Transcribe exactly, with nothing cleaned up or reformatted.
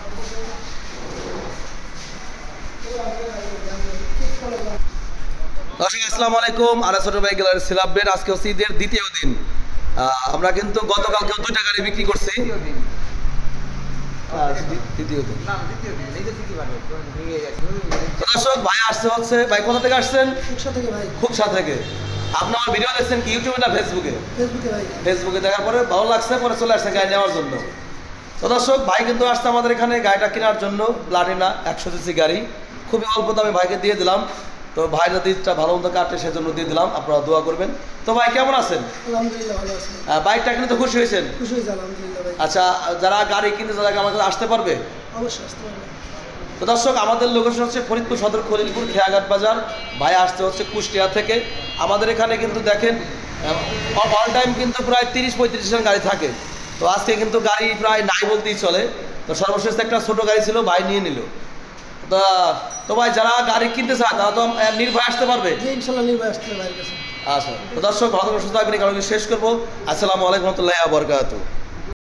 আসসালামু আলাইকুম। আর ছোট ভাই গ্যালারি সেলিব্রেট আজকে হচ্ছে ঈদের দ্বিতীয় দিন। আমরা কিন্তু গতকালকে দুইটা গাড়ি বিক্রি করছি। দর্শক ভাই আসছে হচ্ছে ভাই কোথা থেকে আসছেন? খুকসা থেকে ভাই। খুকসা থেকে। আপনি আমার ভিডিও দেখছেন কি ইউটিউবে না ফেসবুকে? ফেসবুকে ভাই। ফেসবুকে দেখার পরে ভালো লাগছে, পরে চলে আসছে গাড়ি নেওয়ার জন্য। তো দর্শক ভাই কিন্তু আসছে আমাদের এখানে গাড়িটা কেনার জন্য, প্লাটিনা একশো সিসি গাড়ি। খুবই অল্প দামে ভাইকে দিয়ে দিলাম। তো ভাই যদি ইচ্ছা ভালো মতো কাটে সেজন্য দিয়ে দিলাম, আপনারা দোয়া করবেন। তো ভাই কেমন আছেন? আলহামদুলিল্লাহ ভালো আছি। বাইকটা কিনে তো খুশি হয়েছেন? খুশি হয়েছি আলহামদুলিল্লাহ ভাই। আচ্ছা, যারা গাড়ি কিনতে তারা আমার কাছে আসতে পারবে? অবশ্যই আসতে পারবে। তো দর্শক আমাদের লোকেশন হচ্ছে ফরিদপুর সদর খলিলপুর খেয়াঘাট বাজার। ভাই আসতে হচ্ছে কুষ্টিয়া থেকে। আমাদের এখানে কিন্তু দেখেন অল টাইম কিন্তু প্রায় তিরিশ পঁয়ত্রিশ জন গাড়ি থাকে। তো আজকে কিন্তু গাড়ি প্রায় নাই বলতেই চলে। তো সর্বশেষ একটা ছোট গাড়ি ছিল, ভাই নিয়ে নিল। তো তো ভাই যারা গাড়ি কিনতে চায় তারা তো নির্ভয় আসতে পারবে? জি ইনশাআল্লাহ নির্ভয় আসতে পারবে ভাইয়ের কাছে। আচ্ছা, তো দর্শক ভালো করে সুস্থ থাকবেন, কারণ শেষ করবো। আসসালামু আলাইকুম ওয়া রাহমাতুল্লাহি ওয়া বারাকাতুহু।